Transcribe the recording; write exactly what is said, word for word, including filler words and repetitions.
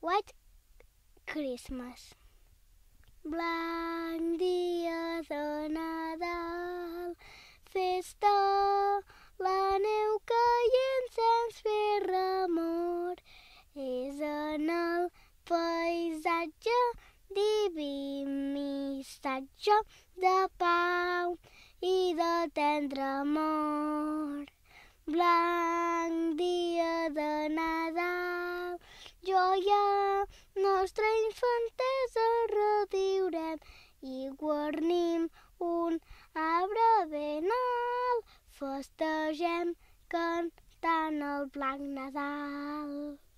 White Christmas. Blanc dia de Nadal, festa, la neu caient sense fer remor. És en el paisatge diví missatge de pau i de tendre amor. Blanc dia de Nadal, joia, nostra infantesa reviurem i guarnim un arbre ben alt. Festegem cantant el blanc Nadal.